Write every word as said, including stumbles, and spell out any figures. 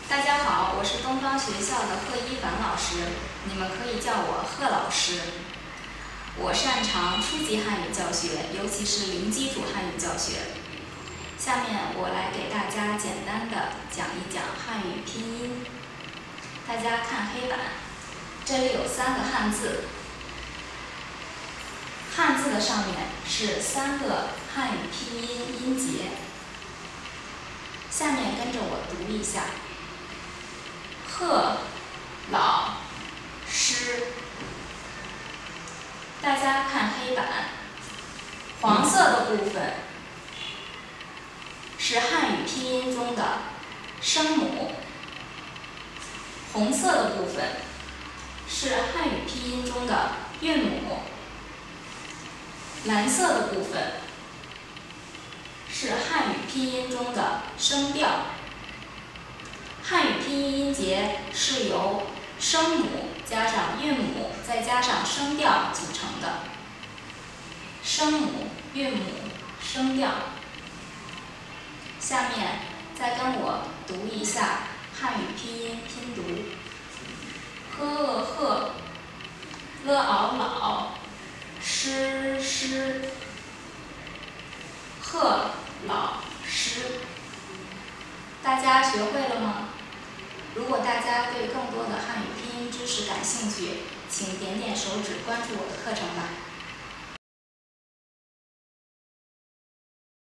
大家好，我是东方学校的贺一凡老师，你们可以叫我贺老师。我擅长初级汉语教学，尤其是零基础汉语教学。下面我来给大家简单的讲一讲汉语拼音。大家看黑板，这里有三个汉字，汉字的上面是三个汉语拼音音节。下面跟着我读一下：贺、老、师。大家看黑板，黄色的部分是汉语拼音中的声母，红色的部分是汉语拼音中的韵母，蓝色的部分是汉语拼音中的声调。汉语拼音音节是由声母加上韵母再加上声调组成的。声母、韵母、声调。下面再跟我读一下汉语拼音拼读：呵贺、了嗷老、诗诗、贺老师。大家学会了吗？如果大家对更多的汉语拼音知识感兴趣，请点点手指关注我的课程吧。